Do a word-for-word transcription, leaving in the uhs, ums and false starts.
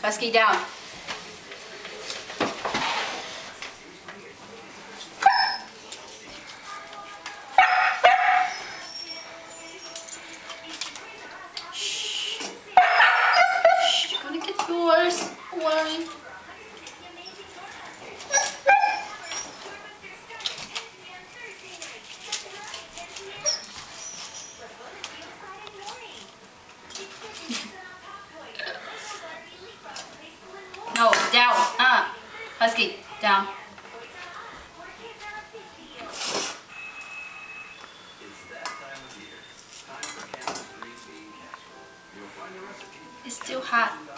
Husky, down. Shh. Shh. You're gonna get yours. Don't worry. No, down. Uh. Husky, down. It's still hot.